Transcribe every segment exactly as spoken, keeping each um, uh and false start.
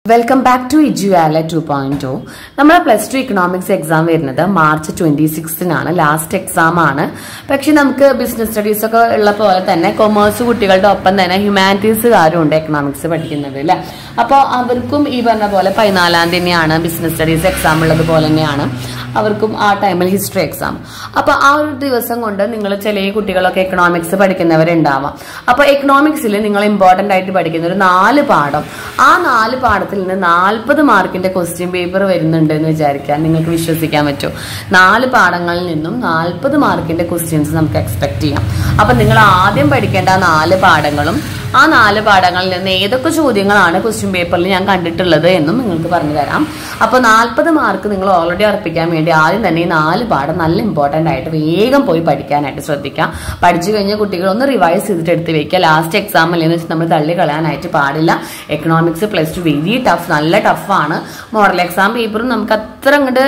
Welcome back to ഇജുവാല two point two. നമ്മുടെ plus two economics exam വരുന്നത് March twenty സിക്സ്തിനാണ്. ലാസ്റ്റ് എക്സാം ആണ്. പക്ഷെ നമുക്ക് ബിസിനസ് സ്റ്റഡീസ് ഒക്കെ ഉള്ള പോലെ തന്നെ കൊമേഴ്സ് കുട്ടികളുടെ ഒപ്പം തന്നെ ഹ്യൂമാനിറ്റീസുകാരും ഉണ്ട് എക്കണോമിക്സ് പഠിക്കുന്നത് അല്ലെ. അപ്പോൾ അവർക്കും ഈ പറഞ്ഞ പോലെ പതിനാലാം തന്നെയാണ് ബിസിനസ് സ്റ്റഡീസ് എക്സാം ഉള്ളത് പോലെ തന്നെയാണ് അവർക്കും ആ ടൈമിൽ ഹിസ്റ്ററി എക്സാം. അപ്പൊ ആ ഒരു ദിവസം കൊണ്ട് നിങ്ങൾ ചില കുട്ടികളൊക്കെ എക്കണോമിക്സ് പഠിക്കുന്നവരുണ്ടാവാം. അപ്പൊ എക്കണോമിക്സിൽ നിങ്ങൾ ഇമ്പോർട്ടന്റ് ആയിട്ട് പഠിക്കുന്ന ഒരു നാല് പാഠം, ആ നാല് പാഠത്തിൽ നിന്ന് നാൽപ്പത് മാർക്കിന്റെ ക്വസ്റ്റ്യൻ പേപ്പർ വരുന്നുണ്ട് എന്ന് വിചാരിക്കാൻ നിങ്ങൾക്ക് വിശ്വസിക്കാൻ പറ്റും. നാല് പാഠങ്ങളിൽ നിന്നും നാൽപ്പത് മാർക്കിന്റെ ക്വസ്റ്റ്യൻസ് നമുക്ക് എക്സ്പെക്ട് ചെയ്യാം. അപ്പൊ നിങ്ങൾ ആദ്യം പഠിക്കേണ്ട നാല് പാഠങ്ങളും ആ നാല് പാഠങ്ങളിൽ നിന്ന് ഏതൊക്കെ ചോദ്യങ്ങളാണ് ക്വസ്റ്റ്യൻ പേപ്പറിൽ ഞാൻ കണ്ടിട്ടുള്ളത് എന്നും നിങ്ങൾക്ക് പറഞ്ഞു തരാം. അപ്പൊ നാൽപ്പത് മാർക്ക് നിങ്ങൾ ഓൾറെഡി അർപ്പിക്കാൻ വേണ്ടി ആദ്യം തന്നെ ഈ നാല് പാഠം നല്ല ഇമ്പോർട്ടന്റ് ആയിട്ട് വേഗം പോയി പഠിക്കാനായിട്ട് ശ്രദ്ധിക്കാം. പഠിച്ചു കഴിഞ്ഞ കുട്ടികൾ ഒന്ന് റിവൈസ് ചെയ്തിട്ട് എടുത്ത് വെക്കുക. ലാസ്റ്റ് എക്സാമിൽ എന്ന് വെച്ചാൽ നമ്മൾ തള്ളി കളയാനായിട്ട് പാടില്ല. Economics plus two very tough, നല്ല ടഫാണ്. മോഡൽ എക്സാം പേപ്പറും നമുക്ക് അത്ര അങ്ങോട്ട്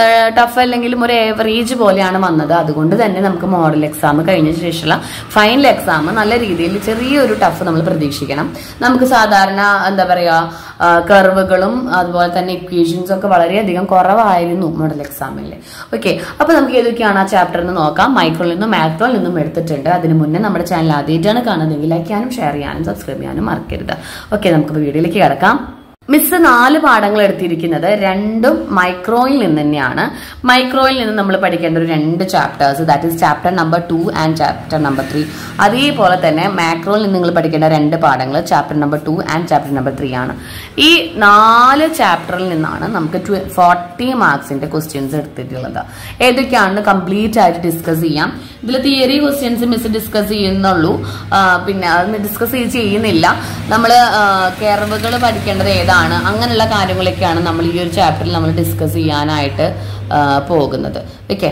ടഫ് അല്ലെങ്കിലും ഒരു ഏവറേജ് പോലെയാണ് വന്നത്. അതുകൊണ്ട് തന്നെ നമുക്ക് മോഡൽ എക്സാം കഴിഞ്ഞ ശേഷമുള്ള ഫൈനൽ എക്സാം നല്ല രീതിയിൽ ചെറിയൊരു ടഫ് നമ്മൾ പ്രതീക്ഷിക്കണം. നമുക്ക് സാധാരണ എന്താ പറയാ കർവുകളും അതുപോലെ തന്നെ ഇക്വേഷൻസും ഒക്കെ വളരെയധികം കുറവായിരുന്നു മോഡൽ എക്സാമിൽ. ഓക്കെ, അപ്പൊ നമുക്ക് ഏതൊക്കെയാണ് ആ ചാപ്റ്റർ എന്ന് നോക്കാം. മൈക്രോയിൽ നിന്നും മാക്രോയിൽ നിന്നും എടുത്തിട്ടുണ്ട്. അതിന് മുന്നേ നമ്മുടെ ചാനൽ ആദ്യമായിട്ടാണ് കാണുന്നതെങ്കിൽ ലൈക്ക് ചെയ്യാനും ഷെയർ ചെയ്യാനും സബ്സ്ക്രൈബ് ചെയ്യാനും മറക്കരുത്. ഓക്കെ, നമുക്ക് വീഡിയോയിലേക്ക് കിടക്കാം. മിസ് നാല് പാഠങ്ങൾ എടുത്തിരിക്കുന്നത് രണ്ടും മൈക്രോയിൽ നിന്ന് തന്നെയാണ്. മൈക്രോയിൽ നിന്ന് നമ്മൾ പഠിക്കേണ്ട ഒരു രണ്ട് chapters, that is chapter number two and chapter number three. അതേപോലെ തന്നെ മാക്രോയിൽ നിന്ന് നിങ്ങൾ പഠിക്കേണ്ട രണ്ട് പാഠങ്ങൾ chapter number two and chapter number three ആണ്. ഈ നാല് ചാപ്റ്ററിൽ നിന്നാണ് നമുക്ക് ഫോർട്ടി മാർക്സിന്റെ ക്വസ്റ്റ്യൻസ് എടുത്തിട്ടുള്ളത്. ഏതൊക്കെയാണെന്ന് കംപ്ലീറ്റ് ആയിട്ട് ഡിസ്കസ് ചെയ്യാം. ഇതിൽ തിയറി ക്വസ്റ്റ്യൻസ് മിസ് ഡിസ്കസ് ചെയ്യുന്നുള്ളൂ, പിന്നെ അത് ഡിസ്കസ് ചെയ്യുന്നില്ല. നമ്മൾ കർവുകൾ പഠിക്കേണ്ടത് ഏതാണ്, അങ്ങനെയുള്ള കാര്യങ്ങളൊക്കെയാണ് നമ്മൾ ഈ ഒരു ചാപ്റ്ററിൽ നമ്മൾ ഡിസ്കസ് ചെയ്യാനായിട്ട് പോകുന്നത്. ഓക്കെ,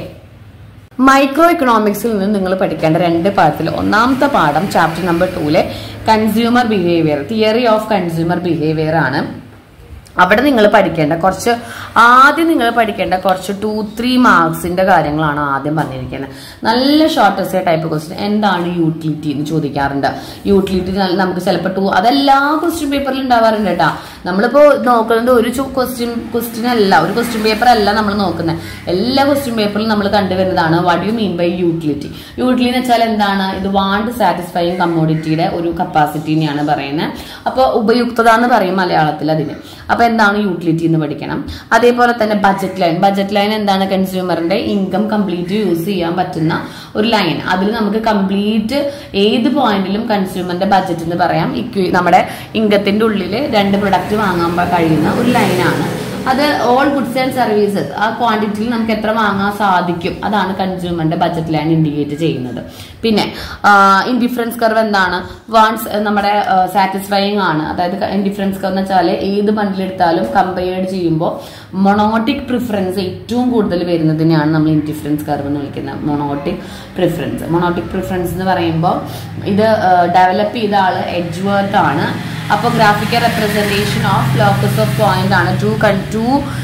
മൈക്രോ ഇക്കണോമിക്സിൽ നിന്ന് നിങ്ങൾ പഠിക്കേണ്ട രണ്ട് പാഠത്തിൽ ഒന്നാമത്തെ പാഠം ചാപ്റ്റർ നമ്പർ ടൂലെ consumer behaviour, theory of consumer behaviour ആണ്. അവിടെ നിങ്ങൾ പഠിക്കേണ്ട കുറച്ച് ആദ്യം നിങ്ങൾ പഠിക്കേണ്ട കുറച്ച് ടു ത്രീ മാർക്സിന്റെ കാര്യങ്ങളാണ് ആദ്യം പറഞ്ഞിരിക്കുന്നത്. നല്ല ഷോർട്ട് എസ്സേ ടൈപ്പ് ക്വസ്റ്റ്യൻ. എന്താണ് യൂട്ടിലിറ്റി എന്ന് ചോദിക്കാറുണ്ട്. യൂട്ടിലിറ്റി നമുക്ക് ചിലപ്പോൾ ടു അതെല്ലാ ക്വസ്റ്റ്യൻ പേപ്പറിൽ ഉണ്ടാവാറുണ്ട് കേട്ടോ. നമ്മളിപ്പോ നോക്കുന്നത് ഒരു ക്വസ്റ്റ്യൻ ക്വസ്റ്റ്യൻ അല്ല, ഒരു ക്വസ്റ്റ്യൻ പേപ്പർ അല്ല നമ്മൾ നോക്കുന്നത്. എല്ലാ ക്വസ്റ്റ്യൻ പേപ്പറിലും നമ്മൾ കണ്ടുവരുന്നതാണ് what you mean by utility. Utility എന്ന് വെച്ചാൽ എന്താണ്? ഇത് വാണ്ട് സാറ്റിസ്ഫൈയിങ് കമ്മോഡിറ്റിയുടെ ഒരു കപ്പാസിറ്റിനെയാണ് പറയുന്നത്. അപ്പൊ ഉപയുക്തത എന്ന് പറയും മലയാളത്തിൽ അതിന്. അപ്പൊ എന്താണ് യൂട്ടിലിറ്റി എന്ന് പഠിക്കണം. അതേപോലെ തന്നെ ബജറ്റ് ലൈൻ. ബജറ്റ് ലൈൻ എന്താണ്? കൺസ്യൂമറിന്റെ ഇൻകം കംപ്ലീറ്റ് യൂസ് ചെയ്യാൻ പറ്റുന്ന ഒരു ലൈൻ. അതിൽ നമുക്ക് കംപ്ലീറ്റ് ഏത് പോയിന്റിലും കൺസ്യൂമറിന്റെ ബജറ്റ് എന്ന് പറയാം. നമ്മുടെ ഇൻകത്തിന്റെ ഉള്ളിൽ രണ്ട് പ്രൊഡക്റ്റ് വാങ്ങാൻ കഴിയുന്ന ഒരു ലൈനാണ് അത്. ഓൾ ഗുഡ്സ് ആൻഡ് സർവീസസ്, ആ ക്വാണ്ടിറ്റിയിൽ നമുക്ക് എത്ര വാങ്ങാൻ സാധിക്കും, അതാണ് കൺസ്യൂമറിന്റെ ബജറ്റ് ലൈൻ ഇൻഡിക്കേറ്റ് ചെയ്യുന്നത്. പിന്നെ ഇൻഡിഫറൻസ് കർവ് എന്താണ്? വാണ്ട്സ് നമ്മുടെ സാറ്റിസ്ഫൈയിങ് ആണ്. അതായത് ഇൻഡിഫറൻസ് കർവ് എന്ന് വെച്ചാൽ ഏത് ബണ്ടിലെടുത്താലും കമ്പയർഡ് ചെയ്യുമ്പോൾ മൊണോട്ടിക് പ്രിഫറൻസ് ഏറ്റവും കൂടുതൽ വരുന്നതിനെയാണ് നമ്മൾ ഇൻഡിഫറൻസ് കർവ് എന്ന് വിളിക്കുന്നത്. മൊണോട്ടിക് പ്രിഫറൻസ് മൊണോട്ടിക് പ്രിഫറൻസ് എന്ന് പറയുമ്പോൾ ഇത് ഡെവലപ്പ് ചെയ്ത ആള് എഡ്ജ്വർത്ത് ആണ്. അപ്പോൾ graphical representation of locus of point ആണ്. ടു ടു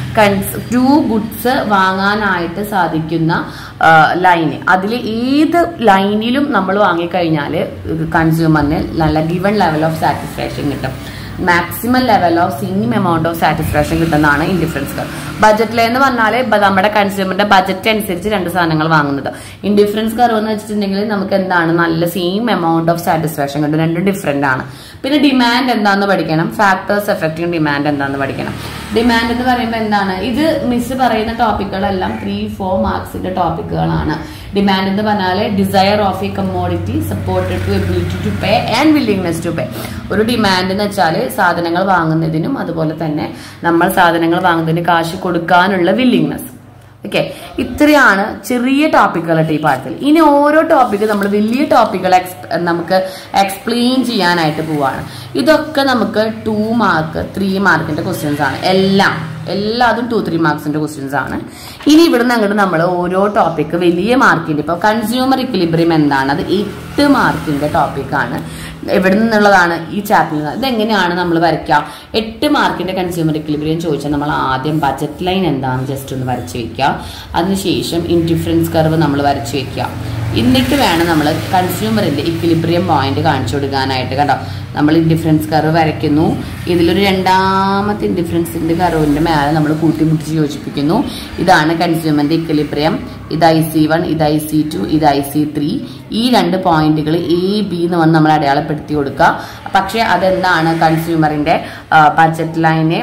ടു ഗുഡ്സ് വാങ്ങാനായിട്ട് സാധിക്കുന്ന ലൈന്. അതിൽ ഏത് ലൈനിലും നമ്മൾ വാങ്ങിക്കഴിഞ്ഞാൽ കൺസ്യൂമറിന് നല്ല ഗിവൺ ലെവൽ ഓഫ് സാറ്റിസ്ഫാക്ഷൻ കിട്ടും. Maximum level of same amount of satisfaction കിട്ടുന്നതാണ് ഇൻഡിഫറൻസ് കർവ്. ബജറ്റ് ലൈൻ എന്ന് പറഞ്ഞാൽ നമ്മുടെ കൺസ്യൂമറിന്റെ ബജറ്റ് അനുസരിച്ച് രണ്ട് സാധനങ്ങൾ വാങ്ങുന്നത്. ഇൻഡിഫറൻസ് കർവ് എന്ന് വെച്ചിട്ടുണ്ടെങ്കിൽ നമുക്ക് എന്താണ്? നല്ല സെയിം എമൗണ്ട് ഓഫ് സാറ്റിസ്ഫാക്ഷൻ കിട്ടും. രണ്ടും ഡിഫറെന്റ് ആണ്. പിന്നെ ഡിമാൻഡ് എന്താന്ന് പഠിക്കണം. ഫാക്ടേഴ്സ് എഫക്റ്റിംഗ് ഡിമാൻഡ് എന്താന്ന് പഠിക്കണം. ഡിമാൻഡ് എന്ന് പറയുമ്പോൾ എന്താണ്? ഇത് മിസ് പറയുന്ന ടോപ്പിക്കുകളെല്ലാം ത്രീ ഫോർ മാർക്സിന്റെ ടോപ്പിക്കുകളാണ്. ഡിമാൻഡ് എന്ന് പറഞ്ഞാൽ desire of a commodity supported to ability to pay and willingness to pay. ഒരു ഡിമാൻഡ് എന്ന് വെച്ചാൽ സാധനങ്ങൾ വാങ്ങുന്നതിനും അതുപോലെ തന്നെ നമ്മൾ സാധനങ്ങൾ വാങ്ങുന്നതിന് കാശ് കൊടുക്കാനുള്ള വില്ലിംഗ്നെസ്. ഓക്കെ, ഇത്രയാണ് ചെറിയ ടോപ്പിക്കുകളായിട്ട് ഈ പാഠത്തിൽ. ഇനി ഓരോ ടോപ്പിക്ക് നമ്മൾ വലിയ ടോപ്പിക്കുകൾ നമുക്ക് എക്സ്പ്ലെയിൻ ചെയ്യാനായിട്ട് പോവാണ്. ഇതൊക്കെ നമുക്ക് ടു മാർക്ക് ത്രീ മാർക്കിന്റെ ക്വസ്റ്റ്യൻസ് ആണ്. എല്ലാം എല്ലാതും ടു ത്രീ മാർക്സിന്റെ ക്വസ്റ്റ്യൻസ് ആണ്. ഇനി ഇവിടുന്ന് അങ്ങോട്ട് നമ്മൾ ഓരോ ടോപ്പിക്ക് വലിയ മാർക്കിന്റെ, ഇപ്പൊ കൺസ്യൂമർ ഇക്വിലിബ്രിയം എന്താണ്, അത് എട്ട് മാർക്കിന്റെ ടോപ്പിക്കാണ്. എവിടെ നിന്നുള്ളതാണ്? ഈ ചാപ്റ്ററിൽ നിന്ന്. ഇതെങ്ങനെയാണ് നമ്മൾ വരയ്ക്കുക? എട്ട് മാർക്കിന്റെ കൺസ്യൂമർ ഇക്വിലിബ്രിയം ചോദിച്ചാൽ നമ്മൾ ആദ്യം ബജറ്റ് ലൈൻ എന്താണെന്ന് ജസ്റ്റ് ഒന്ന് വരച്ചു വെക്കുക. അതിനുശേഷം ഇൻഡിഫറൻസ് കർവ് നമ്മൾ വരച്ചു വെക്കുക. എന്നിട്ട് വേണം നമ്മൾ കൺസ്യൂമറിൻ്റെ ഇക്വിലിബ്രിയം പോയിന്റ് കാണിച്ചു കൊടുക്കാനായിട്ട്. കണ്ടോ, നമ്മൾ ഇൻഡിഫറൻസ് കർവ് വരയ്ക്കുന്നു. ഇതിലൊരു രണ്ടാമത്തെ ഇൻഡിഫറൻസിൻ്റെ കർവിൻ്റെ മേലെ നമ്മൾ കൂട്ടിമുട്ടിച്ച് യോജിപ്പിക്കുന്നു. ഇതാണ് കൺസ്യൂമറിൻ്റെ ഇക്വിലിബ്രിയം. ഇത് ഐ സി വൺ, ഇത് ഐ സി ടു, ഇത് ഐ സി ത്രീ. ഈ രണ്ട് പോയിന്റുകൾ എ ബി എന്ന് വന്ന് നമ്മൾ അടയാളപ്പെടുത്തി കൊടുക്കുക. പക്ഷേ അതെന്താണ് കൺസ്യൂമറിൻ്റെ ബഡ്ജറ്റ് ലൈനെ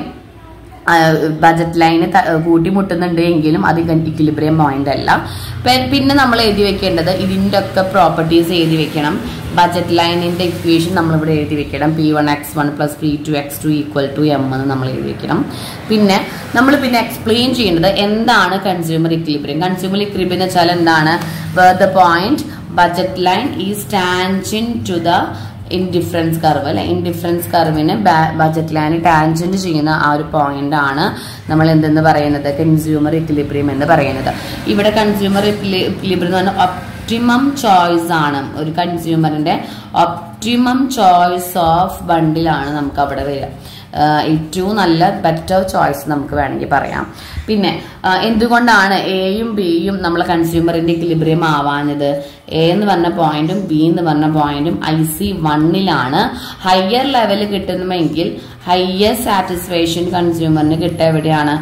ബഡ്ജറ്റ് ലൈന് കൂട്ടിമുട്ടുന്നുണ്ട് എങ്കിലും അത് ഇക്വിലിബ്രിയം പോയിന്റ് അല്ല. പിന്നെ നമ്മൾ എഴുതി വെക്കേണ്ടത് ഇതിൻ്റെ ഒക്കെ പ്രോപ്പർട്ടീസ് എഴുതി വെക്കണം. ബഡ്ജറ്റ് ലൈനിൻ്റെ ഇക്വേഷൻ നമ്മളിവിടെ എഴുതി വെക്കണം. P one X one plus P two X two equal to M എന്ന് നമ്മൾ എഴുതി വെക്കണം. പിന്നെ നമ്മൾ പിന്നെ എക്സ്പ്ലെയിൻ ചെയ്യേണ്ടത് എന്താണ് കൺസ്യൂമർ ഇക്വിലിബ്രിയം. കൺസ്യൂമർ ഇക്വിലിബ്രിയം എന്ന് വെച്ചാൽ എന്താണ്? Where the point budget line is tangent to the indifference curve അല്ലെ. ഇൻഡിഫറൻസ് കർവിന് ബഡ്ജറ്റ് ലൈന് ടാൻജന്റ് ചെയ്യുന്ന ആ ഒരു പോയിന്റ് ആണ് നമ്മൾ എന്തെന്ന് പറയുന്നത് കൺസ്യൂമർ ഇക്വിലിബ്രിയം എന്ന് പറയുന്നത്. ഇവിടെ കൺസ്യൂമർ ഇക്വിലിബ്രിയം എന്ന് പറഞ്ഞാൽ ഒപ്റ്റിമം ചോയ്സ് ആണ്. ഒരു കൺസ്യൂമറിന്റെ ഒപ്റ്റിമം ചോയ്സ് ഓഫ് ബണ്ടിലാണ് നമുക്ക് അവിടെ വരിക. ഏറ്റവും നല്ല ബെറ്റർ ചോയ്സ് നമുക്ക് വേണമെങ്കിൽ പറയാം. പിന്നെ എന്തുകൊണ്ടാണ് എയും ബിയും നമ്മളെ കൺസ്യൂമറിന്റെ ഇക്വിലിബ്രിയം ആവാഞ്ഞത്? എ എന്ന് പറഞ്ഞ പോയിന്റും ബി എന്ന് പറഞ്ഞ പോയിന്റും ഐ സി വണ്ണിലാണ്. ഹയർ ലെവൽ കിട്ടുന്നുവെങ്കിൽ ഹയർ സാറ്റിസ്ഫാക്ഷൻ കൺസ്യൂമറിന് കിട്ടുക എവിടെയാണ്?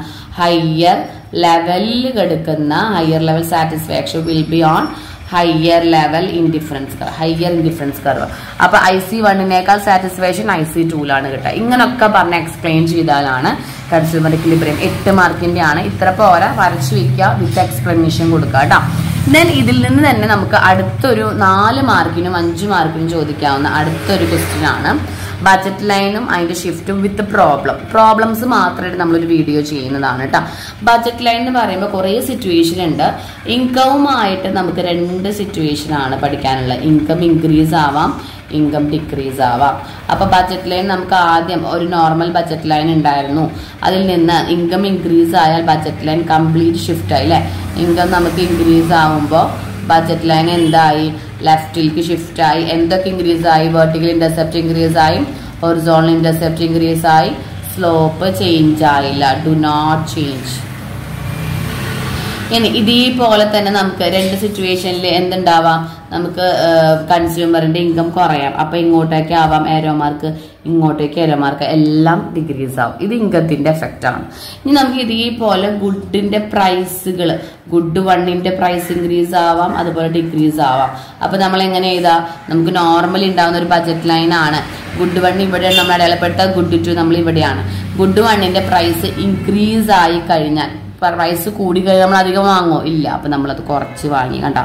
ഹയർ ലെവലിൽ കിടക്കുന്ന higher level satisfaction will be on higher level indifference curve, higher indifference curve. അപ്പൊ ഐ സി വണ്ണിനേക്കാൾ സാറ്റിസ്ഫാക്ഷൻ ഐ സി ടൂലാണ് കിട്ടുക. ഇങ്ങനൊക്കെ പറഞ്ഞ് എക്സ്പ്ലെയിൻ ചെയ്താലാണ് കൺസ്യൂമർ ഇക്വിലിബ്രിയം. എട്ട് മാർക്കിന്റെ ആണ്. ഇത്ര പോരാ, വരച്ചു വയ്ക്കുക, വിത്ത് എക്സ്പ്ലനേഷൻ കൊടുക്കുക കേട്ടോ. ദെൻ ഇതിൽ നിന്ന് തന്നെ നമുക്ക് അടുത്തൊരു നാല് മാർക്കിനും അഞ്ച് മാർക്കിനും ചോദിക്കാവുന്ന അടുത്തൊരു ക്വസ്റ്റ്യൻ ആണ്. ബഡ്ജറ്റ് ലൈനും അതിന്റെ ഷിഫ്റ്റും വിത്ത് പ്രോബ്ലം. പ്രോബ്ലംസ് മാത്രമായിട്ട് നമ്മളൊരു വീഡിയോ ചെയ്യുന്നതാണ് കേട്ടോ. ബഡ്ജറ്റ് ലൈൻ എന്ന് പറയുമ്പോൾ കുറേ സിറ്റുവേഷൻ ഉണ്ട്. ഇൻകവുമായിട്ട് നമുക്ക് രണ്ട് സിറ്റുവേഷൻ ആണ് പഠിക്കാനുള്ളത്. ഇൻകം ഇൻക്രീസ് ആവാം, ഇൻകം ഡിക്രീസ് ആവാം. അപ്പൊ ബഡ്ജറ്റ് ലൈൻ നമുക്ക് ആദ്യം ഒരു നോർമൽ ബഡ്ജറ്റ് ലൈൻ ഉണ്ടായിരുന്നു. അതിൽ നിന്ന് ഇൻകം ഇൻക്രീസ് ആയാൽ ബഡ്ജറ്റ് ലൈൻ കംപ്ലീറ്റ് ഷിഫ്റ്റ് ആയി അല്ലെ. ഇൻകം നമുക്ക് ഇൻക്രീസ് ആവുമ്പോൾ ബഡ്ജറ്റ് ലൈൻ എന്തായി? ലെഫ്റ്റിലേക്ക് ഷിഫ്റ്റ് ആയി. എന്തൊക്കെ ഇൻക്രീസ് ആയി? വെർട്ടിക്കൽ ഇന്റർസെപ്റ്റ് ഇൻക്രീസ് ആയി, ഹൊറിസോണ്ടൽ ഇന്റർസെപ്റ്റ് ഇൻക്രീസ് ആയി, സ്ലോപ്പ് ചേഞ്ച് ആയില്ല. Do not change. ഇനി ഇതേപോലെ തന്നെ നമുക്ക് രണ്ട് സിറ്റുവേഷനിൽ എന്തുണ്ടാവാം? നമുക്ക് കൺസ്യൂമറിന്റെ ഇൻകം കുറയാം. അപ്പൊ ഇങ്ങോട്ടേക്ക് ആവാം ഏരോ മാർക്ക്, ഇങ്ങോട്ടേക്ക് ഏരോ മാർക്ക്, എല്ലാം ഡിക്രീസ് ആവും. ഇത് ഇൻകത്തിന്റെ എഫക്റ്റ് ആണ്. ഇനി നമുക്ക് ഇതേപോലെ ഗുഡിന്റെ പ്രൈസുകൾ, ഗുഡ് വണ്ണിന്റെ പ്രൈസ് ഇൻക്രീസ് ആവാം, അതുപോലെ ഡിക്രീസ് ആവാം. അപ്പൊ നമ്മൾ എങ്ങനെ ചെയ്താ? നമുക്ക് നോർമലി ഉണ്ടാവുന്ന ഒരു ബഡ്ജറ്റ് ലൈൻ ആണ്. ഗുഡ് വൺ ഇവിടെ നമ്മൾ അടയാളപ്പെട്ട, ഗുഡ് ടു നമ്മൾ ഇവിടെയാണ്. ഗുഡ് വണ്ണിന്റെ പ്രൈസ് ഇൻക്രീസ് ആയി കഴിഞ്ഞാൽ, പ്രൈസ് കൂടി കഴിഞ്ഞാൽ നമ്മൾ അധികം വാങ്ങോ? ഇല്ല. അപ്പൊ നമ്മളത് കുറച്ച് വാങ്ങി. കണ്ട,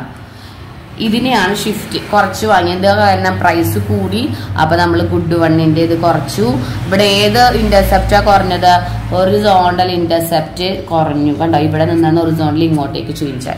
ഇതിനെയാണ് ഷിഫ്റ്റ്. കുറച്ച് വാങ്ങി. എന്താ കാരണം? പ്രൈസ് കൂടി. അപ്പൊ നമ്മൾ ഗുഡ് വണ്ണിന്റെ ഇത് കുറച്ചു. ഇവിടെ ഏത് ഇന്റർസെപ്റ്റാ കുറഞ്ഞത്? ഹൊറിസോണ്ടൽ ഇന്റർസെപ്റ്റ് കുറഞ്ഞു. കണ്ടോ, ഇവിടെ നിന്നാണ് ഹൊറിസോണ്ടൽ ഇങ്ങോട്ടേക്ക് ചേഞ്ചായി.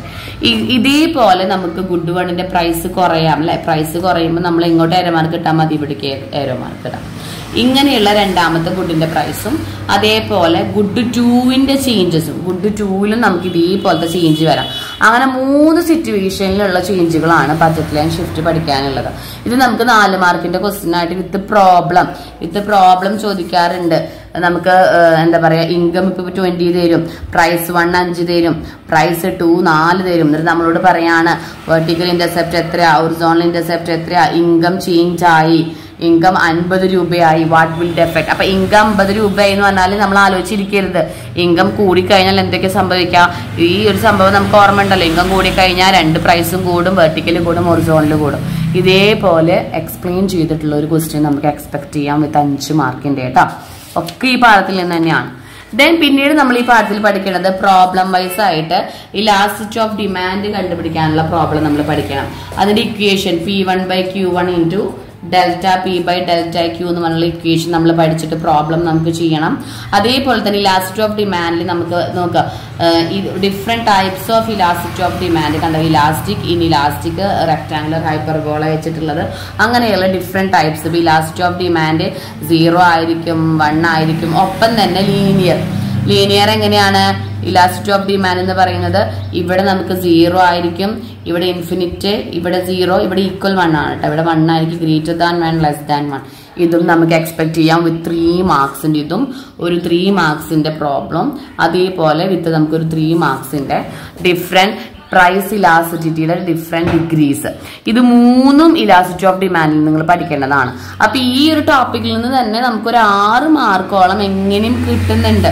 ഇതേപോലെ നമുക്ക് ഗുഡ് വണ്ണിന്റെ പ്രൈസ് കുറയാം അല്ലെ. പ്രൈസ് കുറയുമ്പോൾ നമ്മൾ ഇങ്ങോട്ട് ഏരോ മാർക്ക് ഇട്ടാൽ മതി, ഇവിടേക്ക് ഏരോ മാർക്ക് ഇടാം. ഇങ്ങനെയുള്ള രണ്ടാമത്തെ ഗുഡിന്റെ പ്രൈസും അതേപോലെ ഗുഡ് ടൂവിന്റെ ചേഞ്ചസും, ഗുഡ് ടൂവിലും നമുക്ക് ഇതേപോലത്തെ ചേഞ്ച് വരാം. അങ്ങനെ മൂന്ന് സിറ്റുവേഷനിലുള്ള ചേഞ്ചുകളാണ് ബഡ്ജറ്റ് ലൈൻ ഷിഫ്റ്റ് പഠിക്കാനുള്ളത്. ഇത് നമുക്ക് നാല് മാർക്കിന്റെ ക്വസ്റ്റ്യൻ ആയിട്ട് വിത്ത് പ്രോബ്ലം വിത്ത് പ്രോബ്ലം ചോദിക്കാറുണ്ട്. നമുക്ക് എന്താ പറയാ, ഇൻകം ഇപ്പൊ ട്വന്റി തരും, പ്രൈസ് വൺ അഞ്ച് തരും, പ്രൈസ് ടു നാല് തരും. എന്നിട്ട് നമ്മളോട് പറയാണ് വെർട്ടിക്കൽ ഇന്റർസെപ്റ്റ് എത്രയാ, ഹൊറിസോണ്ടൽ ഇന്റർസെപ്റ്റ് എത്രയാ, ഇൻകം ചേഞ്ച് ആയി, ഇൻകം അൻപത് രൂപയായി, വാട്ട് വിൽ എഫക്ട്. അപ്പൊ ഇൻകം അമ്പത് രൂപയായി എന്ന് പറഞ്ഞാൽ നമ്മൾ ആലോചിച്ചിരിക്കരുത്. ഇൻകം കൂടിക്കഴിഞ്ഞാൽ എന്തൊക്കെ സംഭവിക്കാം? ഈ ഒരു സംഭവം നമുക്ക് ഓർമ്മ ഉണ്ടല്ലോ. ഇൻകം കൂടിക്കഴിഞ്ഞാൽ രണ്ട് പ്രൈസും കൂടും, വെർട്ടിക്കലും കൂടും, ഹൊറിസോണ്ടലും കൂടും. ഇതേപോലെ എക്സ്പ്ലെയിൻ ചെയ്തിട്ടുള്ള ഒരു ക്വസ്റ്റ്യൻ നമുക്ക് എക്സ്പെക്ട് ചെയ്യാം വിത്ത് അഞ്ച് മാർക്കിന്റെ കേട്ടോ. ഒക്കെ ഈ പാഠത്തിൽ നിന്ന് തന്നെയാണ്. ദെൻ പിന്നീട് നമ്മൾ ഈ പാഠത്തിൽ പഠിക്കേണ്ടത് പ്രോബ്ലം വൈസ് ആയിട്ട് ഇലാസ്റ്റിസിറ്റി ഓഫ് ഡിമാൻഡ് കണ്ടുപിടിക്കാനുള്ള പ്രോബ്ലം നമ്മൾ പഠിക്കണം. അതിന്റെ equation P one by Q one into delta P by delta Q എന്ന് പറഞ്ഞുള്ള ഇക്വേഷൻ നമ്മൾ പഠിച്ചിട്ട് പ്രോബ്ലം നമുക്ക് ചെയ്യണം. അതേപോലെ തന്നെ ഇലാസ്റ്റിസിറ്റി ഓഫ് ഡിമാൻഡിൽ നമുക്ക് നോക്കാം different types of elasticity of demand കണ്ടോ. ഇലാസ്റ്റിക്, ഇൻഇലാസ്റ്റിക്, റെക്ടാങ്കുലർ, ഹൈപ്പർബോള വെച്ചിട്ടുള്ളത്, അങ്ങനെയുള്ള different types. Elasticity of demand zero ആയിരിക്കും, വൺ ആയിരിക്കും, ഒപ്പം തന്നെ ലീനിയർ. ലീനിയർ എങ്ങനെയാണ്? ഇലാസ്റ്റിസിറ്റി ഓഫ് ഡിമാൻഡ് എന്ന് പറയുന്നത് ഇവിടെ നമുക്ക് സീറോ ആയിരിക്കും, ഇവിടെ ഇൻഫിനിറ്റ്, ഇവിടെ സീറോ, ഇവിടെ ഈക്വൽ വൺ ആണ് കേട്ടോ. ഇവിടെ വൺ ആയിരിക്കും, greater than one, less than one. ഇതും നമുക്ക് എക്സ്പെക്ട് ചെയ്യാം വിത്ത് ത്രീ മാർക്സിന്റെ. ഇതും ഒരു ത്രീ മാർക്സിന്റെ പ്രോബ്ലം. അതേപോലെ വിത്ത് നമുക്കൊരു ത്രീ മാർക്സിന്റെ ഡിഫറെന്റ് പ്രൈസ് ഇലാസ്റ്റിറ്റിയുടെ ഡിഫറെന്റ് ഡിഗ്രീസ്. ഇത് മൂന്നും ഇലാസ്റ്റിറ്റി ഓഫ് ഡിമാൻഡിൽ നിങ്ങൾ പഠിക്കേണ്ടതാണ്. അപ്പൊ ഈ ഒരു ടോപ്പിക്കിൽ നിന്ന് തന്നെ നമുക്കൊരു ആറ് മാർക്കോളം എങ്ങനെയും കിട്ടുന്നുണ്ട്,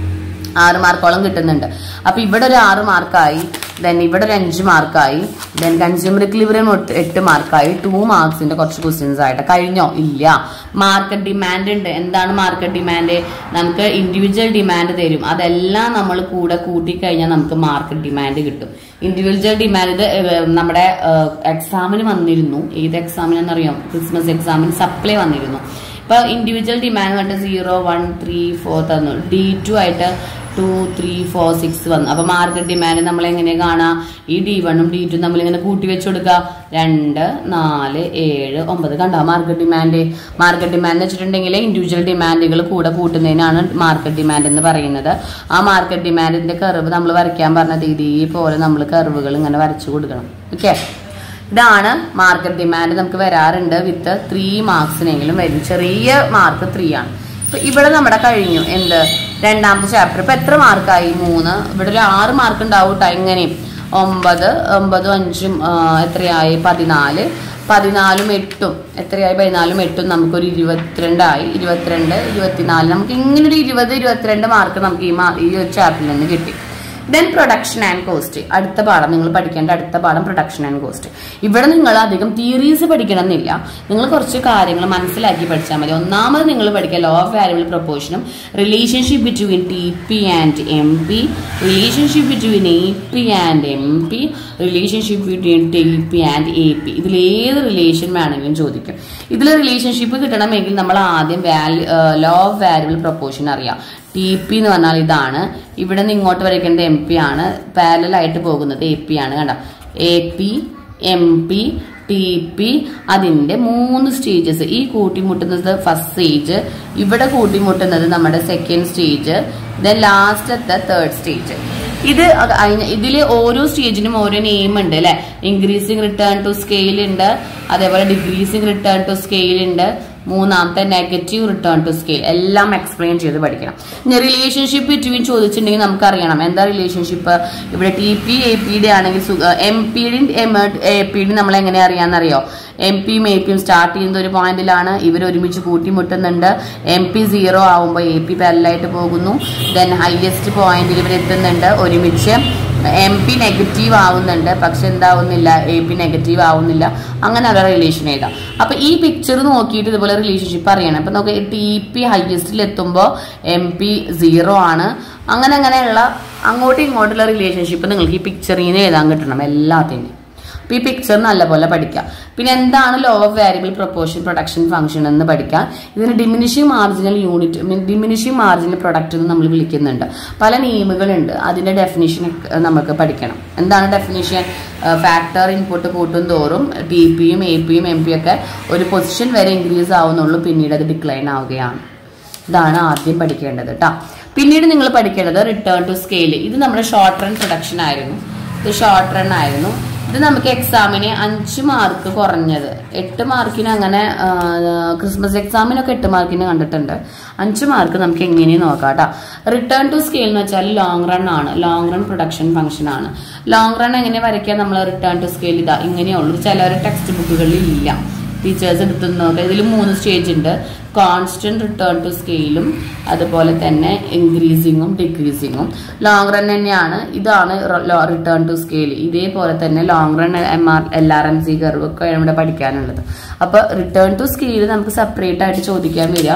ആറ് മാർക്കോളം കിട്ടുന്നുണ്ട്. അപ്പൊ ഇവിടെ ഒരു ആറ് മാർക്കായി, ദെൻ ഇവിടെ ഒരു അഞ്ച് മാർക്കായി, ദെൻ കൺസ്യൂമർ ഇക്വിലിബ്രിയം എട്ട് മാർക്കായി. ടു മാർക്സിന്റെ കുറച്ച് ക്വസ്റ്റ്യൻസ് ആയിട്ട് കഴിഞ്ഞോ? ഇല്ല. മാർക്കറ്റ് ഡിമാൻഡ് ഉണ്ട്. എന്താണ് മാർക്കറ്റ് ഡിമാൻഡ്? നമുക്ക് ഇൻഡിവിജ്വൽ ഡിമാൻഡ് തരും, അതെല്ലാം നമ്മൾ കൂടെ കൂട്ടിക്കഴിഞ്ഞാൽ നമുക്ക് മാർക്കറ്റ് ഡിമാൻഡ് കിട്ടും. ഇൻഡിവിജ്വൽ ഡിമാൻഡ് നമ്മുടെ എക്സാമിന് വന്നിരുന്നു. ഏത് എക്സാമിനെന്നറിയാം? ക്രിസ്മസ് എക്സാമിന് സപ്ലൈ വന്നിരുന്നു. ഇപ്പൊ ഇൻഡിവിജ്വൽ ഡിമാൻഡ് വന്നിട്ട് സീറോ വൺ ത്രീ ഫോർ തന്നു, ഡി ടു ആയിട്ട് ടു ത്രീ ഫോർ സിക്സ് വന്നു. അപ്പൊ മാർക്കറ്റ് ഡിമാൻഡ് നമ്മൾ എങ്ങനെ കാണാം? ഈ ഡി വണ്ണും ഡി ടു നമ്മൾ ഇങ്ങനെ കൂട്ടി വെച്ച് കൊടുക്കുക. രണ്ട് നാല് ഏഴ് ഒമ്പത്. കണ്ടോ മാർക്കറ്റ് ഡിമാൻഡ്? മാർക്കറ്റ് ഡിമാൻഡ് വെച്ചിട്ടുണ്ടെങ്കിൽ ഇൻഡിവിജ്വൽ ഡിമാൻഡുകൾ കൂടെ കൂട്ടുന്നതിനാണ് മാർക്കറ്റ് ഡിമാൻഡ് എന്ന് പറയുന്നത്. ആ മാർക്കറ്റ് ഡിമാൻഡിന്റെ കർവ് നമ്മൾ വരയ്ക്കാൻ പറഞ്ഞത് ഇതേപോലെ നമ്മൾ കർവുകൾ ഇങ്ങനെ വരച്ചു കൊടുക്കണം. ഓക്കെ, ഇതാണ് മാർക്കറ്റ് ഡിമാൻഡ്. നമുക്ക് വരാറുണ്ട് വിത്ത് ത്രീ മാർക്സിനെങ്കിലും വരും. ചെറിയ മാർക്ക് ത്രീ ആണ്. ഇപ്പൊ ഇവിടെ നമ്മുടെ കഴിഞ്ഞു എന്ത്? രണ്ടാമത്തെ ചാപ്റ്റർ. ഇപ്പൊ എത്ര മാർക്കായി? മൂന്ന്. ഇവിടെ ഒരു ആറ് മാർക്ക് ഉണ്ടാവും കേട്ടോ. എങ്ങനെയും ഒമ്പത് ഒമ്പതും അഞ്ചും എത്രയായി? പതിനാല്. പതിനാലും എട്ടും എത്രയായി? പതിനാലും എട്ടും നമുക്കൊരു ഇരുപത്തിരണ്ടായി. ഇരുപത്തിരണ്ട് ഇരുപത്തിനാല്. നമുക്ക് ഇങ്ങനെ ഒരു ഇരുപത് ഇരുപത്തിരണ്ട് മാർക്ക് നമുക്ക് ഈ ഈ ഒരു ചാപ്റ്ററിൽ നിന്ന് കിട്ടി. Then production and cost. അടുത്ത പാഠം നിങ്ങൾ പഠിക്കേണ്ട അടുത്ത പാഠം പ്രൊഡക്ഷൻ ആൻഡ് കോസ്റ്റ്. ഇവിടെ നിങ്ങൾ അധികം തിയറീസ് പഠിക്കണം എന്നില്ല, നിങ്ങൾ കുറച്ച് കാര്യങ്ങൾ മനസ്സിലാക്കി പഠിച്ചാൽ മതി. ഒന്നാമത് നിങ്ങൾ പഠിക്കുക ലോ ഓഫ് വാരിയബിൾ പ്രൊപ്പോർഷനും relationship between T P and M P, relationship between A P and M P, relationship between T P and A P. ഇതിലേത് റിലേഷൻ വേണമെങ്കിലും ചോദിക്കും. ഇതിൽ റിലേഷൻഷിപ്പ് കിട്ടണമെങ്കിൽ നമ്മൾ ആദ്യം value law of variable proportion അറിയാം. T P എന്ന് പറഞ്ഞാൽ ഇതാണ്. ഇവിടെ നിന്ന് ഇങ്ങോട്ട് വരയ്ക്കേണ്ട എം പി ആണ്, പാരലൽ ആയിട്ട് പോകുന്നത് എ പി ആണ്. കണ്ടോ, A P M P T P. അതിന്റെ മൂന്ന് സ്റ്റേജസ്. ഈ കൂട്ടിമുട്ടുന്നത് ഫസ്റ്റ് സ്റ്റേജ്, ഇവിടെ കൂട്ടിമുട്ടുന്നത് നമ്മുടെ സെക്കൻഡ് സ്റ്റേജ്, ദെൻ ലാസ്റ്റത്തെ തേർഡ് സ്റ്റേജ്. ഇത് ഇതില് ഓരോ സ്റ്റേജിനും ഓരോ നെയിം ഉണ്ട് അല്ലെ. ഇൻക്രീസിങ് റിട്ടേൺ ടു സ്കെയിൽ ഉണ്ട്, അതേപോലെ ഡിക്രീസിങ് റിട്ടേൺ ടു സ്കെയിൽ ഉണ്ട്, മൂന്നാമത്തെ നെഗറ്റീവ് റിട്ടേൺ ടു സ്കെയിൽ. എല്ലാം എക്സ്പ്ലെയിൻ ചെയ്ത് പഠിക്കണം. ഇനി റിലേഷൻഷിപ്പ് ബിറ്റ്വീൻ ചോദിച്ചിട്ടുണ്ടെങ്കിൽ നമുക്കറിയണം എന്താ റിലേഷൻഷിപ്പ്. ഇവിടെ ടി പി എ പിയുടെ ആണെങ്കിൽ എം പിയുടെയും എ പിയുടെയും നമ്മൾ എങ്ങനെ അറിയാമെന്നറിയോ? എം പിയും എ പിയും സ്റ്റാർട്ട് ചെയ്യുന്ന ഒരു പോയിന്റിലാണ്, ഇവർ ഒരുമിച്ച് കൂട്ടിമുട്ടുന്നുണ്ട്. എം പി സീറോ ആവുമ്പോൾ എ പി പാരലായിട്ട് പോകുന്നു. ദെൻ ഹൈയസ്റ്റ് പോയിന്റിൽ ഇവർ എത്തുന്നുണ്ട് ഒരുമിച്ച്. എം പി നെഗറ്റീവ് ആവുന്നുണ്ട്, പക്ഷെ എന്താവുന്നില്ല, എ പി നെഗറ്റീവ് ആവുന്നില്ല. അങ്ങനെ അവരുടെ റിലേഷൻ എഴുതാം. അപ്പൊ ഈ പിക്ചർ നോക്കിയിട്ട് ഇതുപോലെ റിലേഷൻഷിപ്പ് അറിയണം. അപ്പൊ നമുക്ക് ടി പി ഹൈയസ്റ്റിൽ എത്തുമ്പോൾ എം പി സീറോ ആണ്. അങ്ങനെ അങ്ങനെയുള്ള അങ്ങോട്ടും ഇങ്ങോട്ടുള്ള റിലേഷൻഷിപ്പ് നിങ്ങൾക്ക് ഈ പിക്ചറിൽ നിന്ന് എഴുതാൻ കിട്ടണം എല്ലാത്തിനും. അപ്പൊ ഈ പിക്ചർ നല്ലപോലെ പഠിക്കാം. പിന്നെ എന്താണ് law of variable proportion production function എന്ന് പഠിക്കാം. ഇതിന് diminishing marginal unit, diminishing marginal product എന്ന് നമ്മൾ വിളിക്കുന്നുണ്ട്. പല നെയിമുകളുണ്ട്, അതിന്റെ ഡെഫിനിഷൻ നമുക്ക് പഠിക്കണം. എന്താണ് ഡെഫിനിഷൻ? ഫാക്ടർ ഇൻപുട്ട് കൂട്ടും തോറും ടി പിയും എ പിയും എം പി ഒക്കെ ഒരു പൊസിഷൻ വരെ ഇൻക്രീസ് ആവുന്നുള്ളൂ, പിന്നീട് അത് ഡിക്ലൈൻ ആവുകയാണ്. ഇതാണ് ആദ്യം പഠിക്കേണ്ടത് കേട്ടോ. പിന്നീട് നിങ്ങൾ പഠിക്കേണ്ടത് റിട്ടേൺ ടു സ്കെയിൽ. ഇത് നമ്മുടെ ഷോർട്ട് റൺ പ്രൊഡക്ഷൻ ആയിരുന്നു. ഇത് ഷോർട്ട് റൺ ആയിരുന്നു. ഇത് നമുക്ക് എക്സാമിന് അഞ്ച് മാർക്ക് കുറഞ്ഞത്, എട്ട് മാർക്കിന് അങ്ങനെ ക്രിസ്മസ് എക്സാമിനൊക്കെ എട്ട് മാർക്കിന് കണ്ടിട്ടുണ്ട്. അഞ്ച് മാർക്ക് നമുക്ക് എങ്ങനെയും നോക്കാം കേട്ടോ. റിട്ടേൺ ടു സ്കെയിൽ എന്ന് വെച്ചാൽ ലോങ് റൺ ആണ്, ലോങ് റൺ പ്രൊഡക്ഷൻ ഫംഗ്ഷൻ ആണ്. ലോങ് റൺ എങ്ങനെ വരയ്ക്കാം നമ്മൾ? റിട്ടേൺ ടു സ്കെയിൽ ഇതാ ഇങ്ങനെയുള്ളൂ. ചിലവരുടെ ടെക്സ്റ്റ് ബുക്കുകളിൽ ഇല്ല, ടീച്ചേഴ്സ് എടുത്തു നോക്കുക. ഇതിൽ മൂന്ന് സ്റ്റേജ് ഉണ്ട്. കോൺസ്റ്റന്റ് റിട്ടേൺ ടു സ്കെയിലും അതുപോലെ തന്നെ ഇൻക്രീസിങ്ങും ഡിക്രീസിങ്ങും. ലോങ് റൺ തന്നെയാണ്. ഇതാണ് റിട്ടേൺ ടു സ്കെയിൽ. ഇതേപോലെ തന്നെ long run M R L R M C curve ഒക്കെ ഇവിടെ പഠിക്കാനുള്ളത്. അപ്പൊ റിട്ടേൺ ടു സ്കെയിൽ നമുക്ക് സെപ്പറേറ്റ് ആയിട്ട് ചോദിക്കാൻ വരിക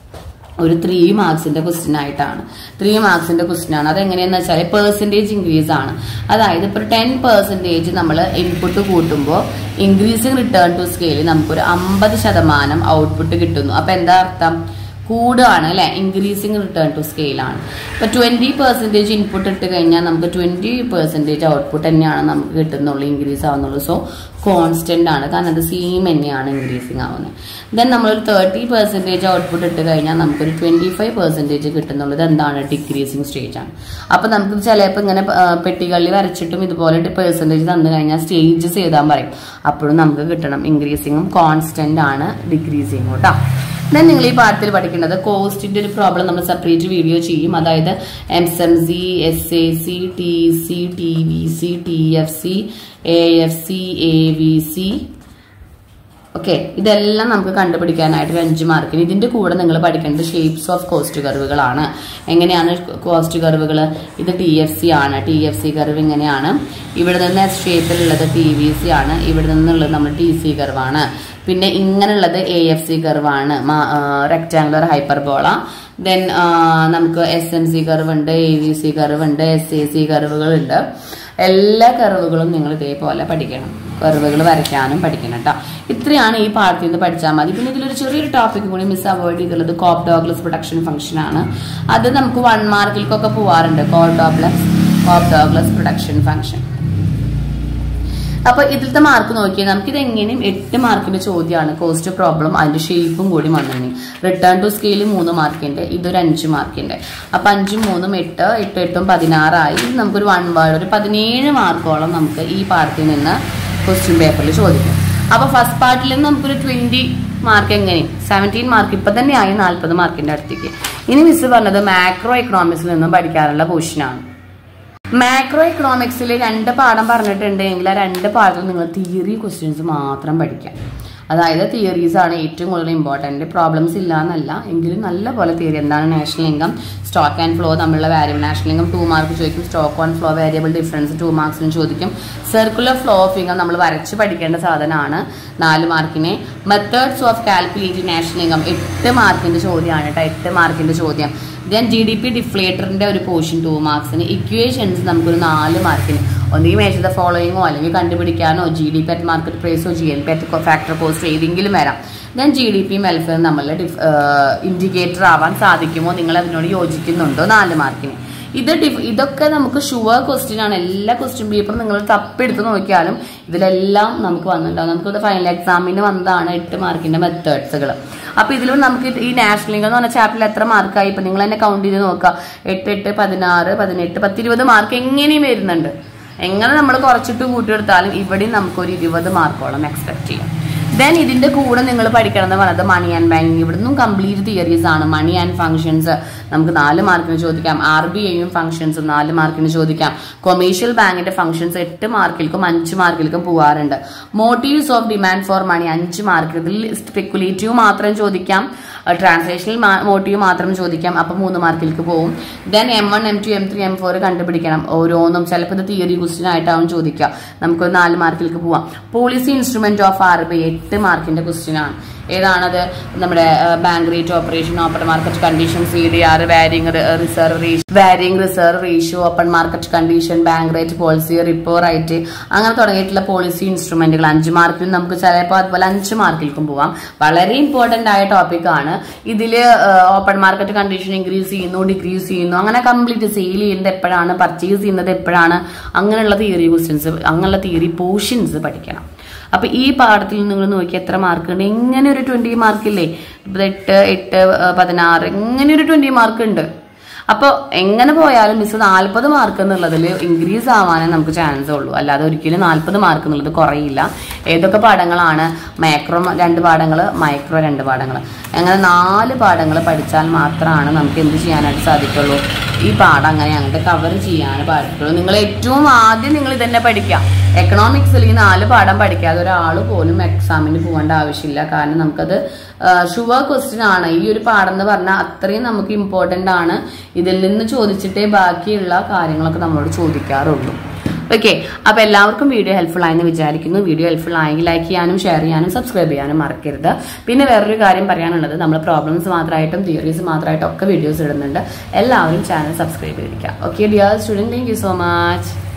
ഒരു ത്രീ മാർക്സിന്റെ ക്വസ്റ്റ്യൻ ആയിട്ടാണ്. ത്രീ മാർക്സിന്റെ ക്വസ്റ്റ്യൻ ആണ്. അതെങ്ങനെയാന്ന് വെച്ചാൽ പെർസെന്റേജ് ഇൻക്രീസ് ആണ്. അതായത് ഇപ്പൊ ടെൻ പെർസെന്റേജ് നമ്മൾ ഇൻപുട്ട് കൂട്ടുമ്പോൾ ഇൻക്രീസിങ് റിട്ടേൺ ടു സ്കെയിൽ നമുക്കൊരു അമ്പത് ശതമാനം ഔട്ട്പുട്ട് കിട്ടുന്നു. അപ്പൊ എന്താ അർത്ഥം? കൂടുകയാണ് അല്ലെ. ഇൻക്രീസിങ് റിട്ടേൺ ടു സ്കെയിലാണ്. ഇപ്പൊ ട്വന്റി പെർസെന്റേജ് ഇൻപുട്ട് ഇട്ട് കഴിഞ്ഞാൽ നമുക്ക് ട്വന്റി പെർസെന്റേജ് ഔട്ട്പുട്ട് തന്നെയാണ് നമുക്ക് കിട്ടുന്നുള്ളൂ, ഇൻക്രീസ് ആവുന്നുള്ളൂ. സോ കോൺസ്റ്റന്റ് ആണ്, കാരണം അത് സെയിം തന്നെയാണ് ഇൻക്രീസിങ് ആവുന്നത്. ദെൻ നമ്മളൊരു തേർട്ടി പെർസെന്റേജ് ഔട്ട്പുട്ട് ഇട്ട് കഴിഞ്ഞാൽ നമുക്കൊരു ട്വന്റി ഫൈവ് പെർസെന്റേജ് കിട്ടുന്നുള്ളത് എന്താണ്? ഡിക്രീസിങ് സ്റ്റേജ് ആണ്. അപ്പൊ നമുക്ക് ചിലപ്പോൾ ഇങ്ങനെ പെട്ടികളിൽ വരച്ചിട്ടും ഇതുപോലെ പെർസെന്റേജ് തന്നു കഴിഞ്ഞാൽ സ്റ്റേജസ് എഴുതാൻ പറയും. അപ്പോഴും നമുക്ക് കിട്ടണം ഇൻക്രീസിങ്ങും കോൺസ്റ്റന്റ് ആണ് ഡിക്രീസിങ്ങും കേട്ടോ. ദെൻ നിങ്ങൾ ഈ പാഠത്തിൽ പഠിക്കേണ്ടത് കോസ്റ്റിന്റെ ഒരു പ്രോബ്ലം നമ്മൾ സെപ്പറേറ്റ് വീഡിയോ ചെയ്യും. അതായത് എംസ് M C, S A C, T C, T V C, T F C, A F C, A V C. Okay, ഇതെല്ലാം നമുക്ക് കണ്ടുപിടിക്കാനായിട്ട് ഒരു അഞ്ച് മാർക്കിന്. ഇതിന്റെ കൂടെ നിങ്ങൾ പഠിക്കേണ്ടത് ഷേപ്സ് ഓഫ് കോസ്റ്റ് കർവുകളാണ്. എങ്ങനെയാണ് കോസ്റ്റ് കർവുകൾ? ഇത് ടി എഫ് സി ആണ്. ടി എഫ് സി കർവ് ഇങ്ങനെയാണ്. ഇവിടെ നിന്ന് എസ് ഷേപ്പിലുള്ളത് ടി വി സി ആണ്. ഇവിടെ നിന്നുള്ളത് നമ്മൾ ടി സി കർവാണ്. പിന്നെ ഇങ്ങനെയുള്ളത് എ എഫ് സി കർവാണ്, റെക്ടാങ്കുലർ ഹൈപ്പർബോള. ദെൻ നമുക്ക് എസ് എം സി കർവ് ഉണ്ട്, എ വി സി കർവ് ഉണ്ട്, എസ് എ സി കർവുകൾ ഉണ്ട്. എല്ലാ കർവുകളും നിങ്ങൾ ഇതേപോലെ പഠിക്കണം. കർവുകൾ വരയ്ക്കാനും പഠിക്കണം കേട്ടോ. ഇത്രയാണ് ഈ പാഠത്തിൽ നിന്ന് പഠിച്ചാൽ മതി. പിന്നെ ഇതിലൊരു ചെറിയൊരു ടോപ്പിക് കൂടി മിസ് അവോയ്ഡ് ചെയ്തുള്ളത് കോപ്പ് ഡോഗ്ലസ് പ്രൊഡക്ഷൻ ഫംഗ്ഷൻ ആണ്. അത് നമുക്ക് വൺ മാർക്കിലേക്കൊക്കെ പോവാറുണ്ട്. Cobb Douglas Cobb Douglas production function. അപ്പൊ ഇതിലത്തെ മാർക്ക് നോക്കിയാൽ നമുക്ക് ഇത് എങ്ങനെയും എട്ട് മാർക്കിന്റെ ചോദ്യമാണ്. കോസ്റ്റ് പ്രോബ്ലം അതിന്റെ ഷേപ്പും കൂടി വന്നിരുന്നു. റിട്ടേൺ ടു സ്കെയിൽ മൂന്ന് മാർക്കിന്റെ, ഇതൊരു അഞ്ച് മാർക്കിന്റെ. അപ്പൊ അഞ്ചും മൂന്നും എട്ട്, എട്ട് എട്ടും പതിനാറായി. നമുക്കൊരു വൺ വേർഡ് ഒരു പതിനേഴ് മാർക്കോളം നമുക്ക് ഈ പാഠത്തിൽ നിന്ന് ക്വസ്റ്റ്യൻ പേപ്പറിൽ ചോദിക്കും. അപ്പൊ ഫസ്റ്റ് പാർട്ടിൽ നിന്ന് നമുക്കൊരു ട്വന്റി മാർക്ക് എങ്ങനെ സെവൻറ്റീൻ മാർക്ക് ഇപ്പൊ തന്നെ ആയി നാൽപ്പത് മാർക്കിന്റെ അടുത്തേക്ക്. ഇനി മിസ് പറഞ്ഞത് മാക്രോ എക്കണോമിക്സിൽ നിന്നും പഠിക്കാനുള്ള പോർഷനാണ്. മാക്രോ എക്കണോമിക്സിൽ രണ്ട് പാഠം പറഞ്ഞിട്ടുണ്ടെങ്കിൽ ആ രണ്ട് പാഠത്തിൽ നിങ്ങൾ തിയറി ക്വസ്റ്റ്യൻസ് മാത്രം പഠിക്കാം. അതായത് തിയറീസ് ആണ് ഏറ്റവും കൂടുതൽ ഇമ്പോർട്ടൻറ്റ്. പ്രോബ്ലംസ് ഇല്ല എന്നല്ല, എങ്കിലും നല്ല പോലെ തിയറി. എന്താണ് national income, stock and flow തമ്മിലുള്ള variable. National income two mark ചോദിക്കും. Stock and flow variable difference two മാർക്സിന് ചോദിക്കും. സർക്കുലർ ഫ്ലോ ഓഫ് ഇൻകം നമ്മൾ വരച്ച് പഠിക്കേണ്ട സാധനമാണ്, നാല് മാർക്കിന്. Methods of calculating national income എട്ട് മാർക്കിന്റെ ചോദ്യമാണ് കേട്ടോ, എട്ട് മാർക്കിന്റെ ചോദ്യം. ദെൻ ജി ഡി പി ഡിഫ്ലേറ്ററിന്റെ ഒരു പോർഷൻ ടു മാർക്സിന്. ഇക്വേഷൻസ് നമുക്കൊരു നാല് മാർക്കിന്. ഒന്നുകിൽ മേച്ച് ദ ഫോളോയിങ്ങോ അല്ലെങ്കിൽ കണ്ടുപിടിക്കാനോ, G D P at market പ്രൈസോ, G L P at factor cost ഏതെങ്കിലും വരാം. Then G D P welfare നമ്മളുടെ ഇൻഡിക്കേറ്റർ ആവാൻ സാധിക്കുമോ, നിങ്ങൾ അതിനോട് യോജിക്കുന്നുണ്ടോ, നാല് മാർക്കിന്. ഇത് ഡിഫ് ഇതൊക്കെ നമുക്ക് ഷുവർ ക്വസ്റ്റ്യൻ ആണ്. എല്ലാ ക്വസ്റ്റ്യൻ പേപ്പറും നിങ്ങൾ തപ്പെടുത്ത് നോക്കിയാലും ഇതിലെല്ലാം നമുക്ക് വന്നിട്ടുണ്ടാവും. നമുക്കിത് ഫൈനൽ എക്സാമിന് വന്നതാണ് എട്ട് മാർക്കിന്റെ മെത്തേഡ്സുകൾ. അപ്പൊ ഇതിലും നമുക്ക് ഈ നാഷണൽ ഇൻകം എന്ന് പറഞ്ഞ ചാപ്റ്ററിൽ എത്ര മാർക്കായി ഇപ്പൊ നിങ്ങൾ തന്നെ കൗണ്ട് ചെയ്ത് നോക്കുക. എട്ട് എട്ട് പതിനാറ് പതിനെട്ട് പത്തിരുപത് മാർക്ക് എങ്ങനെയും വരുന്നുണ്ട്. എങ്ങനെ നമ്മൾ കുറച്ചിട്ട് കൂട്ടിയെടുത്താലും ഇവിടെയും നമുക്കൊരു ഇരുപത് മാർക്കോളം എക്സ്പെക്ട് ചെയ്യാം. ദെൻ ഇതിന്റെ കൂടെ നിങ്ങൾ പഠിക്കണം എന്ന് പറയുന്നത് മണി ആൻഡ് ബാങ്കിങ്. ഇവിടുന്നും കംപ്ലീറ്റ് തിയറീസ് ആണ്. മണി ആൻഡ് ഫംഗ്ഷൻസ് നമുക്ക് നാല് മാർക്കിന് ചോദിക്കാം. ആർ ബി ഐയും ഫംഗ്ഷൻസും നാല് മാർക്കിന് ചോദിക്കാം. കൊമേഴ്ഷ്യൽ ബാങ്കിന്റെ ഫംഗ്ഷൻസ് എട്ട് മാർക്കിൽക്കും അഞ്ച് മാർക്കിൽക്കും പോവാറുണ്ട്. Motives of demand for money അഞ്ച് മാർക്ക്. ഇതിൽ സ്പെക്കുലേറ്റീവ് മാത്രം ചോദിക്കാം, ട്രാൻസ്ലേഷണൽ മോട്ടീവ് മാത്രം ചോദിക്കാം. അപ്പൊ മൂന്ന് മാർക്കിലേക്ക് പോകും. Then M one M two M three M four കണ്ടുപിടിക്കണം. ഓരോന്നും ചിലപ്പോൾ ഇത് തിയറി ക്വസ്റ്റ്യൻ ആയിട്ടാവും ചോദിക്കുക. നമുക്കൊരു നാല് മാർക്കിലേക്ക് പോവാം. Policy instrument of R B I എട്ട് മാർക്കിന്റെ ക്വസ്റ്റ്യൻ ആണ്. ഏതാണത്? നമ്മുടെ bank rate operation, open market condition, C D R, varying reserve ratio, varying reserve ratio, open market condition, bank rate policy, repo rate, അങ്ങനെ തുടങ്ങിയിട്ടുള്ള പോളിസി ഇൻസ്ട്രുമെന്റുകൾ അഞ്ച് മാർക്കിലും നമുക്ക് ചിലപ്പോൾ അതുപോലെ അഞ്ച് മാർക്കിലേക്കും പോവാം. വളരെ ഇമ്പോർട്ടന്റ് ആയ ടോപ്പിക് ആണ്. ഇതില് ഓപ്പൺ മാർക്കറ്റ് കണ്ടീഷൻ ഇൻക്രീസ് ചെയ്യുന്നു, ഡിക്രീസ് ചെയ്യുന്നു, അങ്ങനെ കംപ്ലീറ്റ് സെയിൽ ചെയ്യുന്നത് എപ്പോഴാണ്, പർച്ചേസ് ചെയ്യുന്നത് എപ്പോഴാണ്, അങ്ങനെയുള്ള തിയറി ക്വസ്റ്റ്യൻസ്, അങ്ങനെയുള്ള തിയറി പോർഷൻസ് പഠിക്കണം. അപ്പൊ ഈ പാഠത്തിൽ നിങ്ങൾ നോക്കി എത്ര മാർക്ക് ഉണ്ട്. എങ്ങനെ ഒരു ട്വന്റി മാർക്കില്ലേ? എട്ട് എട്ട് പതിനാറ് ഇങ്ങനെ ഒരു ട്വന്റി മാർക്ക് ഉണ്ട്. അപ്പൊ എങ്ങനെ പോയാലും മിസ് നാൽപ്പത് മാർക്ക് എന്നുള്ളതിൽ ഇൻക്രീസ് ആവാനേ നമുക്ക് ചാൻസ് ഉള്ളൂ. അല്ലാതെ ഒരിക്കലും നാൽപ്പത് മാർക്ക് എന്നുള്ളത് കുറയില്ല. ഏതൊക്കെ പാഠങ്ങളാണ്? മാക്രോ രണ്ട് പാഠങ്ങൾ, മൈക്രോ രണ്ട് പാഠങ്ങൾ, അങ്ങനെ നാല് പാഠങ്ങൾ പഠിച്ചാൽ മാത്രമാണ് നമുക്ക് എന്ത് ചെയ്യാനായിട്ട് സാധിക്കുള്ളൂ, ഈ പാഠം അങ്ങനെ അങ്ങോട്ട് കവർ ചെയ്യാൻ പാടിട്ടുള്ളൂ. നിങ്ങൾ ഏറ്റവും ആദ്യം നിങ്ങൾ ഇതന്നെ പഠിക്കാം. എക്കണോമിക്സിൽ ഈ നാല് പാഠം പഠിക്കാതെ ഒരാൾ പോലും എക്സാമിന് പോകേണ്ട ആവശ്യമില്ല. കാരണം നമുക്കത് ഷുവർ ക്വസ്റ്റ്യൻ ആണ്. ഈ ഒരു പാഠം എന്ന് പറഞ്ഞാൽ അത്രയും നമുക്ക് ഇമ്പോർട്ടൻ്റ് ആണ്. ഇതിൽ നിന്ന് ചോദിച്ചിട്ടേ ബാക്കിയുള്ള കാര്യങ്ങളൊക്കെ നമ്മളോട് ചോദിക്കാറുള്ളൂ. ഓക്കെ, അപ്പൊ എല്ലാവർക്കും വീഡിയോ ഹെൽപ്ഫുൾ ആയെന്ന് വിചാരിക്കുന്നു. വീഡിയോ ഹെൽപ്ഫുൾ ആയെങ്കിൽ ലൈക്ക് ചെയ്യാനും ഷെയർ ചെയ്യാനും സബ്സ്ക്രൈബ് ചെയ്യാനും മറക്കരുത്. പിന്നെ വേറൊരു കാര്യം പറയാനുള്ളത്, നമ്മൾ പ്രോബ്ലംസ് മാത്രമായിട്ടും തിയറീസ് മാത്രമായിട്ടും ഒക്കെ വീഡിയോസ് ഇടുന്നുണ്ട്. എല്ലാവരും ചാനൽ സബ്സ്ക്രൈബ് ചെയ്തിരിക്കുക. Okay dear student, thank you so much.